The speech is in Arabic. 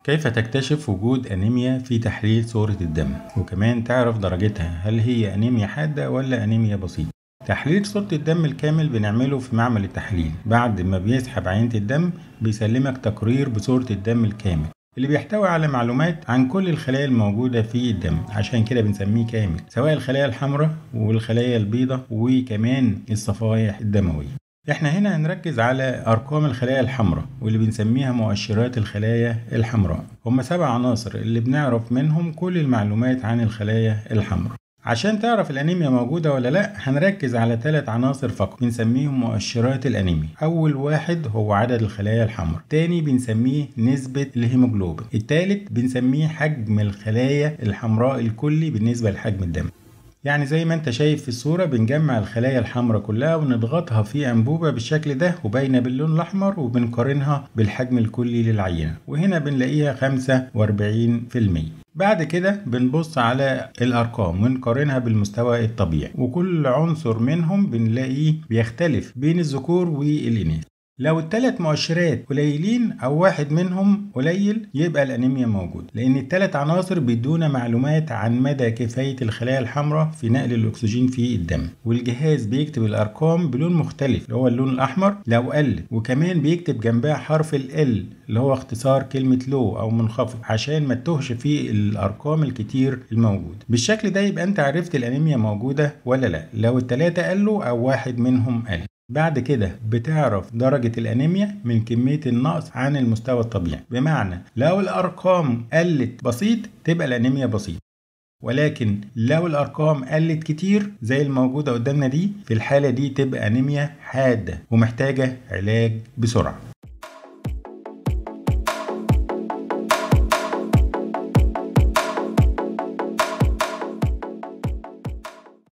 كيف تكتشف وجود أنيميا في تحليل صورة الدم، وكمان تعرف درجتها، هل هي أنيميا حادة ولا أنيميا بسيطة؟ تحليل صورة الدم الكامل بنعمله في معمل التحليل. بعد ما بيسحب عينة الدم بيسلمك تقرير بصورة الدم الكامل اللي بيحتوي على معلومات عن كل الخلايا الموجودة في الدم، عشان كده بنسميه كامل، سواء الخلايا الحمراء والخلايا البيضاء وكمان الصفائح الدموية. احنا هنا هنركز على ارقام الخلايا الحمراء واللي بنسميها مؤشرات الخلايا الحمراء. هم 7 عناصر اللي بنعرف منهم كل المعلومات عن الخلايا الحمراء. عشان تعرف الانيميا موجودة ولا لا هنركز على 3 عناصر فقط بنسميهم مؤشرات الانيميا. اول واحد هو عدد الخلايا الحمراء، تاني بنسميه نسبة الهيموجلوبين، التالت بنسميه حجم الخلايا الحمراء الكلي بالنسبة لحجم الدم. يعني زي ما انت شايف في الصورة بنجمع الخلايا الحمراء كلها ونضغطها في أنبوبة بالشكل ده وباينة باللون الأحمر، وبنقارنها بالحجم الكلي للعينة، وهنا بنلاقيها 45%. بعد كده بنبص على الأرقام ونقارنها بالمستوى الطبيعي، وكل عنصر منهم بنلاقيه بيختلف بين الذكور والإناث. لو ال3 مؤشرات قليلين او واحد منهم قليل يبقى الانيميا موجود، لان ال3 عناصر بيدونا معلومات عن مدى كفاية الخلايا الحمراء في نقل الاكسجين في الدم، والجهاز بيكتب الارقام بلون مختلف اللي هو اللون الاحمر لو قل، وكمان بيكتب جنبها حرف ال اللي هو اختصار كلمة لو او منخفض عشان ما تتوهش في الارقام الكتير الموجود. بالشكل ده يبقى انت عرفت الانيميا موجودة ولا لا لو ال3 قلوا او واحد منهم قل. بعد كده بتعرف درجة الأنيميا من كمية النقص عن المستوى الطبيعي، بمعنى لو الأرقام قلت بسيط تبقى الأنيميا بسيطة، ولكن لو الأرقام قلت كتير زي الموجودة قدامنا دي في الحالة دي تبقى أنيميا حادة ومحتاجة علاج بسرعة.